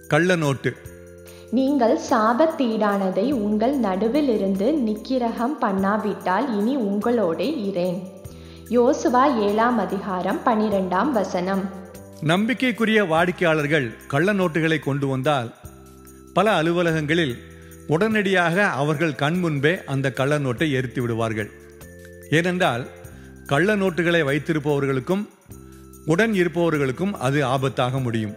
கள்ள நோட்டு. நீங்கள் சாபத்தீடானதை உங்கள் நடுவில் இருந்து நிக்கிரகம் பண்ணாவிட்டால் இனி உங்களோடே இரேன். யோசுவா 7ஆம் அதிகாரம் 12ஆம் வசனம். நம்பிக்கைக்குரிய வாடிக்கையாளர்கள் கள்ள நோட்டுகளை கொண்டு வந்தால் பல அலுவலகங்களில் உடனடியாக அவர்கள் கண் முன்பே அந்த கள்ள நோட்டை எரித்து விடுவார்கள். ஏனென்றால் கள்ள நோட்டுகளை வைத்திருப்பவர்களுக்கும் உடன் இருப்பவர்களுக்கும் அது ஆபத்தாக முடியும்.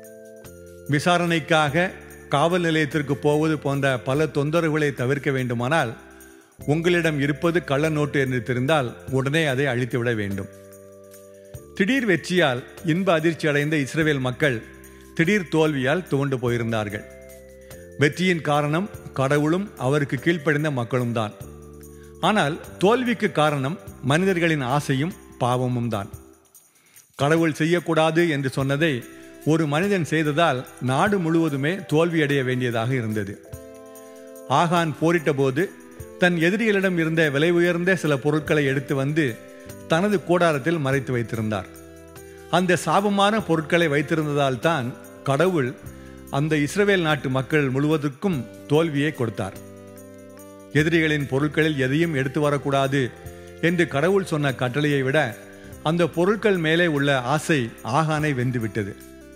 விசாரணைக்காக காவல் நிலையத்திற்கு போவது போன்ற பல தொந்தரவுகளை தவிர்க்க வேண்டுமானால் உங்களிடம் இருப்பது கள்ள நோட்டு என்று தெரிந்தால் உடனே அதை அழித்துவிட வேண்டும். திடீர் வெற்றியால் இன்ப அதிர்ச்சி அடைந்த இஸ்ரவேல் மக்கள் திடீர் தோல்வியால் துவண்டு போயிருந்தார்கள். வெற்றியின் காரணம் கடவுளும் அவருக்கு கீழ்ப்படிந்த மக்களும் தான். ஆனால் தோல்விக்கு காரணம் மனிதர்களின் ஆசையும் பாவமும் தான். கடவுள் செய்யக்கூடாது என்று சொன்னதை ஒரு மனிதன் செய்ததால் நாடு முழுவதுமே தோல்வியடைய வேண்டியதாக இருந்தது. ஆகான் போரிட்ட போது தன் எதிரிகளிடம் இருந்த விலை உயர்ந்த சில பொருட்களை எடுத்து வந்து தனது கூடாரத்தில் மறைத்து வைத்திருந்தார். அந்த சாபமான பொருட்களை வைத்திருந்ததால் தான் கடவுள் அந்த இஸ்ரவேல் நாட்டு மக்கள் முழுவதற்கும் தோல்வியை கொடுத்தார். எதிரிகளின் பொருட்களில் எதையும் எடுத்து வரக்கூடாது என்று கடவுள் சொன்ன கட்டளையை விட அந்த பொருட்கள் மேலே உள்ள ஆசை ஆகானை வென்றுவிட்டது.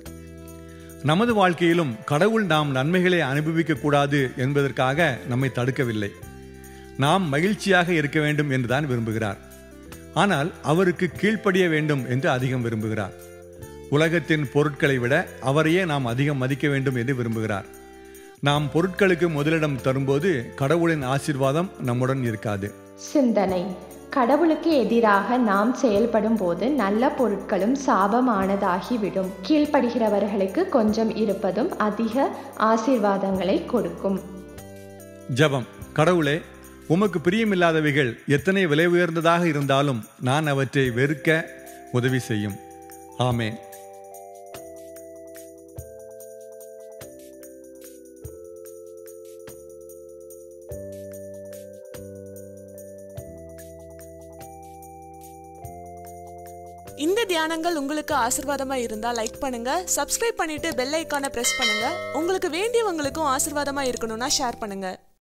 நமது வாழ்க்கையிலும் கடவுள் நாம் நன்மைகளை அனுபவிக்க கூடாது என்பதற்காக நம்மை தடுக்கவில்லை. நாம் மகிழ்ச்சியாக இருக்க வேண்டும் என்றுதான் விரும்புகிறார். ஆனால் அவருக்கு கீழ்ப்படிய வேண்டும் என்று அதிகம் விரும்புகிறார். உலகத்தின் பொருட்களை விட அவரையே நாம் அதிகம் மதிக்க வேண்டும் என்று விரும்புகிறார். நாம் பொருட்களுக்கு முதலிடம் தரும்போது கடவுளின் ஆசீர்வாதம் நம்முடன் இருக்காது. சிந்தனை: கடவுளுக்கு எதிராக நாம் செயல்படும் போது நல்ல பொருட்களும் சாபமானதாகிவிடும். கீழ்ப்படுகிறவர்களுக்கு கொஞ்சம் இருப்பதும் அதிக ஆசீர்வாதங்களை கொடுக்கும். ஜெபம். கடவுளே, உமக்கு பிரியமில்லாதவைகள் எத்தனை விலை உயர்ந்ததாக இருந்தாலும் நான் அவற்றை வெறுக்க உதவி செய்யும். ஆமென். இந்த தியானங்கள் உங்களுக்கு ஆசீர்வாதமா இருந்தா லைக் பண்ணுங்க, சப்ஸ்கிரைப் பண்ணிட்டு பெல் ஐகானை பிரஸ் பண்ணுங்க. உங்களுக்கு வேண்டியவங்களுக்கும் ஆசீர்வாதமா இருக்கணும்னா ஷேர் பண்ணுங்க.